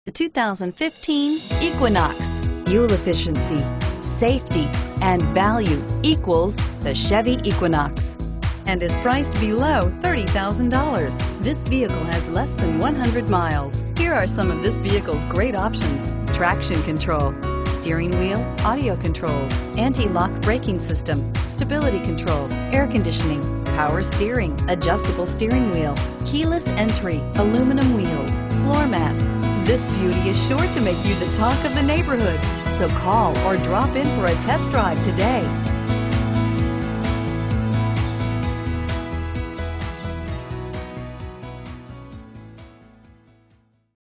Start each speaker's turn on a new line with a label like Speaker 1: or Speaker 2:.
Speaker 1: The 2015 Equinox. Fuel efficiency, safety, and value equals the Chevy Equinox and is priced below $30,000. This vehicle has less than 100 miles. Here are some of this vehicle's great options: traction control, steering wheel audio controls, anti-lock braking system, stability control, air conditioning, power steering, adjustable steering wheel, keyless entry, aluminum wheels, floor mats. This beauty is sure to make you the talk of the neighborhood. So call or drop in for a test drive today.